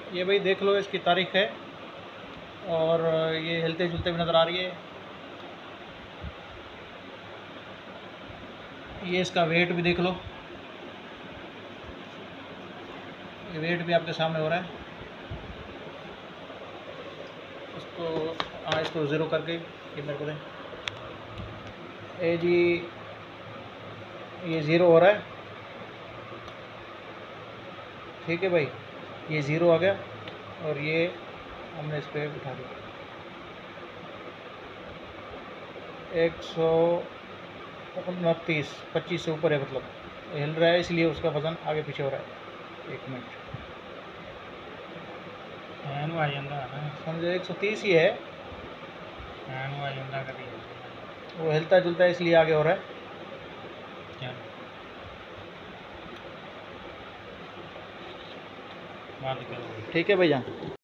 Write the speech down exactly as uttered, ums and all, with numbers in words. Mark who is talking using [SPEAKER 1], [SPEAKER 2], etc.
[SPEAKER 1] ये भाई देख लो, इसकी तारीख है और ये हिलते जुलते भी नज़र आ रही है। ये इसका वेट भी देख लो, ये वेट भी आपके सामने हो रहा है। इसको हाँ, इसको ज़ीरो करके ये मेरे को दें। ए जी, ये ज़ीरो हो रहा है, ठीक है भाई, ये ज़ीरो आ गया और ये हमने इस पर उठा दिया। एक सौ उनतीस पच्चीस से ऊपर है, मतलब हिल रहा है, इसलिए उसका वज़न आगे पीछे हो रहा है। एक मिनट,
[SPEAKER 2] एनू आ जाता है ना,
[SPEAKER 1] समझो एक सौ तीस ही है,
[SPEAKER 2] एनू आ जाता कभी
[SPEAKER 1] वो हिलता जुलता है इसलिए आगे हो रहा है।
[SPEAKER 2] क्या बात करो।
[SPEAKER 1] ठीक है भैया।